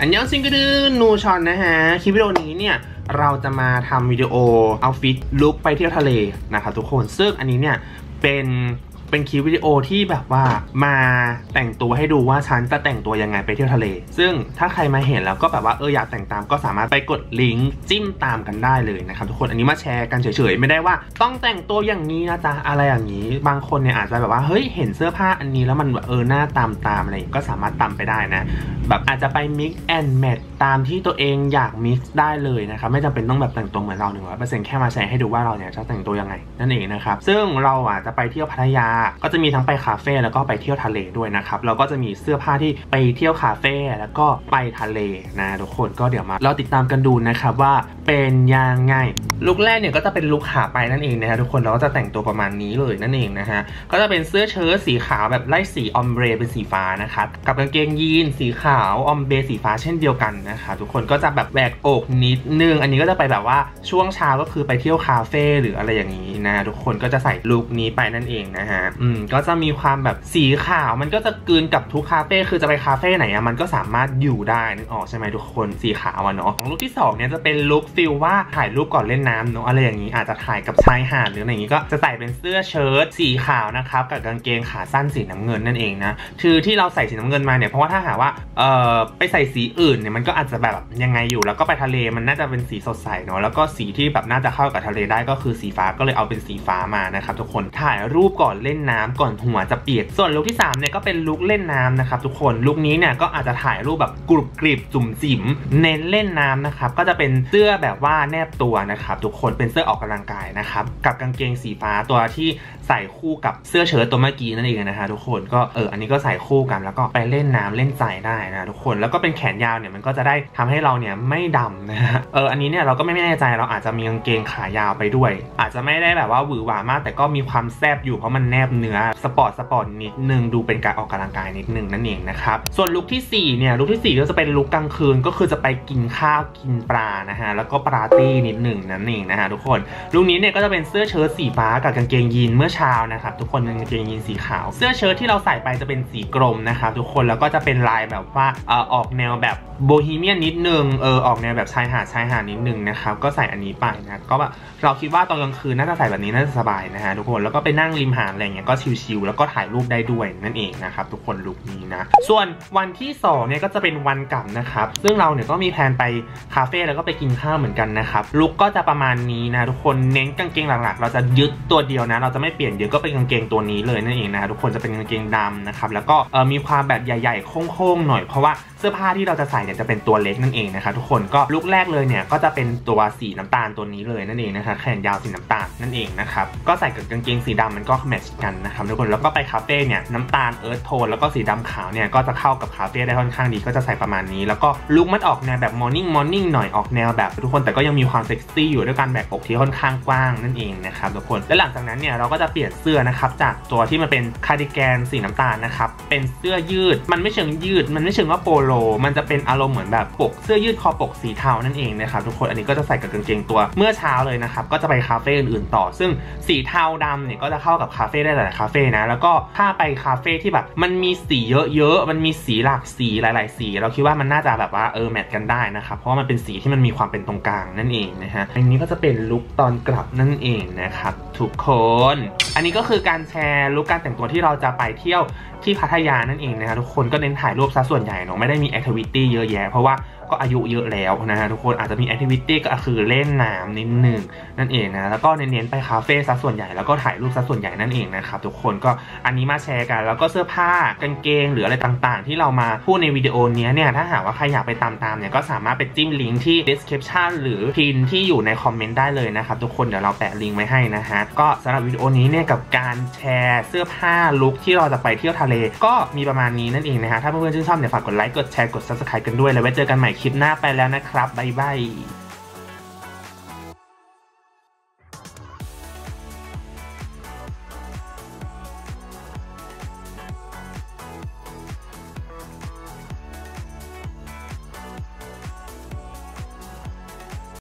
อันยองซิงกดือนูชอนนะฮะคลิปวิดีโอนี้เนี่ยเราจะมาทำวิดีโอเอาฟิตลุกไปเที่ยวทะเลนะครับทุกคนซึ่งอันนี้เนี่ยเป็นคลิปวิดีโอที่แบบว่ามาแต่งตัวให้ดูว่าฉันจะแต่งตัวยังไงไปเที่ยวทะเลซึ่งถ้าใครมาเห็นแล้วก็แบบว่าอยากแต่งตามก็สามารถไปกดลิงก์จิ้มตามกันได้เลยนะครับทุกคนอันนี้มาแชร์กันเฉยๆไม่ได้ว่าต้องแต่งตัวอย่างนี้นะจ๊ะอะไรอย่างนี้บางคนเนี่ยอาจจะแบบว่าเฮ้ยเห็นเสื้อผ้าอันนี้แล้วมันหน้าตามอะไรก็สามารถตามไปได้นะแบบอาจจะไป mix and match ตามที่ตัวเองอยาก mix ได้เลยนะครับไม่จำเป็นต้องแบบแต่งตัวเหมือนเรา100%แค่มาแชร์ให้ดูว่าเราเนี่ยจะแต่งตัวยังไงนั่นเองนะครับซึ่งเราจะไปเที่ยวพัทยาก็จะมีทั้งไปคาเฟ่แล้วก็ไปเที่ยวทะเลด้วยนะครับเราก็จะมีเสื้อผ้าที่ไปเที่ยวคาเฟ่แล้วก็ไปทะเลนะทุกคนก็เดี๋ยวมาเราติดตามกันดูนะครับว่าเป็นยังไงลุคแรกเนี่ยก็จะเป็นลุคขาไปนั่นเองนะฮะทุกคนเราก็จะแต่งตัวประมาณนี้เลยนั่นเองนะฮะก็จะเป็นเสื้อเชิ้ตสีขาวแบบไล่สีออมเบรเป็นสีฟ้านะครับกับกางเกงยีนสีขาวออมเบรสีฟ้าเช่นเดียวกันนะคะทุกคนก็จะแบบแหวกอกนิดนึงอันนี้ก็จะไปแบบว่าช่วงเช้าก็คือไปเที่ยวคาเฟ่หรืออะไรอย่างนี้นะทุกคนก็จะใส่ลุคนี้ไปนั่นเองนะฮะก็จะมีความแบบสีขาวมันก็จะกลืนกับทุกคาเฟ่คือจะไปคาเฟ่ไหนมันก็สามารถอยู่ได้นึกออกใช่ไหมทุกคนสีขาวเนาะลุคที่2เนี่ยจะเป็นลุคฟิลว่าถ่ายรูปก่อนเล่นน้ำเนาะอะไรอย่างนี้อาจจะถ่ายกับชายหาดหรืออะไรอย่างนี้ก็จะใส่เป็นเสื้อเชิ้ตสีขาวนะครับกับกางเกงขาสั้นสีน้ำเงินนั่นเองนะคือที่เราใส่สีน้ำเงินมาเนี่ยเพราะว่าถ้าหากว่าไปใส่สีอื่นเนี่ยมันก็อาจจะแบบยังไงอยู่แล้วก็ไปทะเลมันน่าจะเป็นสีสดใสเนาะแล้วก็สีที่แบบน่าจะเข้ากับทะเลได้ก็คือสีฟ้าก็เลยเอาเป็นสีฟ้ามานะครับทุกคนถ่ายรูปก่อนเล่นน้ำก่อนหัวจะเปียกส่วนลุคที่3เนี่ยก็เป็นลุคเล่นน้ำนะครับทุกคนลุคนี้เนี่ยก็อาจจะถ่ายรูปแบบกรุบกริบจุ่มจิ๋มเน้นเล่นน้ำนะครับก็จะเป็นเสื้อแบบว่าแนบตัวนะครับทุกคนเป็นเสื้อออกกำลังกายนะครับกับกางเกงสีฟ้าตัวที่ใส่คู่กับเสื้อเชิ้ตตัวเมื่อกี้นั่นเองนะฮะทุกคนก็อันนี้ก็ใส่คู่กันแล้วก็ไปเล่นน้ำเล่นใจได้นะทุกคนแล้วก็เป็นแขนยาวเนี่ยมันก็จะได้ทำให้เราเนี่ยไม่ดำนะฮะอันนี้เนี่ยเราก็ไม่แน่ใจเราอาจจะมีกางเกงขายาวไปด้วยอาจจะไม่ได้แบบว่าหวือหวามากแต่ก็มีความแซบอยู่เพราะมันแนบเนื้อสปอร์ตนิดนึงดูเป็นการออกกำลังกายนิดนึงนั่นเองนะครับส่วนลุคที่4เนี่ยลุคที่4ก็จะเป็นลุคกลางคืนก็คือจะไปกินข้าวกินปลานะฮะแล้วก็ปาร์ตี้นิดนึงนั่นเองนะฮะทุกคนลุคนี้เนี่ยก็จะเป็นเสื้อเชิ้ตสีฟ้ากับกางเกงยีนเมื่อเช้านะครับทุกคนเป็นกางเกงยีนสีขาวเสื้อเชิ้ตที่เราใส่ไปจะเป็นสีกรมนะครับทุกคนแล้วก็จะเป็นลายแบบว่าออกแนวแบบโบฮีเมียนนิดนึงออกแนวแบบชายหาดนิดนึงนะครับก็ใส่อันนี้ไปนะก็แบบเราคิดว่าตอนกลางคืนน่าจะใส่แบบนี้น่าจะสบายนะฮะทุกคนแล้วก็ไปนั่งริมหาดอะไรเงี้ยก็ชิลๆแล้วก็ถ่ายรูปได้ด้วยนั่นเองนะครับทุกคนลุคนี้นะส่วนวันที่2เนี่ยก็จะเป็นวันกลับนะครับซึ่งเราเนี่ยก็มีแผนไปคาเฟ่แล้วก็ไปกินข้าวเหมือนกันนะครับลุคก็จะประมาณนี้นะทุกคนเน้นกางเกงหลักๆเราจะยึดตัวเดียวนะเราจะไม่เปลี่ยนเยอะก็เป็นกางเกงตัวนี้เลยนั่นเองนะทุกคนจะเป็นกางเกงดำนะครับแล้วก็มีความแบบใหญ่ๆโค้งๆหน่อยเพราะว่าเสื้อผ้าที่เราจะใส่เนี่ยจะเป็นตัวเล็กนั่นเองนะคะทุกคนก็ลุคแรกเลยเนี่ยก็จะเป็นตัวสีน้ำตาลตัวนี้เลยนั่นเองนะคะแขนยาวสีน้ำตาลนั่นเองนะครับก็ใส่กับกางเกงสีดำมันก็แมทช์กันนะครับทุกคนแล้วก็ไปคาเฟ่เนี่ยน้ำตาลเอิร์ธโทนแล้วก็สีดำขาวเนี่ยก็จะเข้ากับคาเฟ่ได้ค่อนข้างดีก็จะใส่ประมาณนี้แล้วก็ลุคมันออกแนวแบบมอร์นิ่งหน่อยออกแนวแบบทุกคนแต่ก็ยังมีความเซ็กซี่อยู่ด้วยการแบกอกที่ค่อนข้างกว้างนั่นเองนะครับทุกคนและหลังจากนั้นเนี่ยเราก็จะเปลี่ยนเสื้อนะครับจากตัวที่มันเป็นคาร์ดิแกนสีน้ำตาลนะครับเป็นเสื้อยืดมันไม่เชิงยืดมันไม่เชิงว่าโปโลมันจะเป็นอารมณ์เหมือนแบบปกเสื้อยืดคอปกสีเทานั่นเองนะครับทุกคนอันนี้ก็จะใส่กับกางเกงตัวเมื่อเช้าเลยนะครับก็จะไปคาเฟ่อื่นๆต่อซึ่งสีเทาดำเนี่ยก็จะเข้ากับคาเฟ่ได้หลายคาเฟ่นะแล้วก็ถ้าไปคาเฟ่ที่แบบมันมีสีเยอะๆมันมีสีหลากสีหลายๆสีเราคิดว่ามันน่าจะแบบว่าแมทกันได้นะครับเพราะว่ามันเป็นสีที่มันมีความเป็นตรงกลางนั่นเองนะฮะอันนี้ก็จะเป็นลุคตอนกลับนั่นเองนะครับทุกคนอันนี้ก็คือการแชร์ลุคการแต่งตัวที่เราจะไปเที่ยวที่พัทยานั่นเองนะครับทุกคนก็เน้นถ่ายรูปซะส่วนใหญ่เนาะไม่ได้มีแอคทิวิตี้เยอะแยะเพราะว่าก็อายุเยอะแล้วนะฮะทุกคนอาจจะมีแอคทิวิตี้ก็คือเล่นน้ำนิดนึงนั่นเองนะแล้วก็เน้นไปคาเฟ่ซะส่วนใหญ่แล้วก็ถ่ายรูปซะส่วนใหญ่นั่นเองนะครับทุกคนก็อันนี้มาแชร์กันแล้วก็เสื้อผ้ากางเกงหรืออะไรต่างๆที่เรามาพูดในวิดีโอนี้เนี่ยถ้าหากว่าใครอยากไปตามเนี่ยก็สามารถไปจิ้มลิงก์ที่ description หรือพินที่อยู่ในคอมเมนต์ได้เลยนะครับทุกคนเดี๋ยวเราแปะลิงก์ไว้ให้นะฮะก็สำหรับวิดีโอนี้เนี่ยกับการแชร์เสื้อผ้าลุคที่เราจะไปเที่ยวทะเลก็มีประมาณนี้นั่นเองนะฮะถ้าเพื่อนๆชื่นชอบเนี่ยฝากกดไลค์กดแชร์กด subscribe กันด้วยแล้วไว้เจอกันใหม่คลิปหน้าไปแล้วนะครับบ๊ายบาย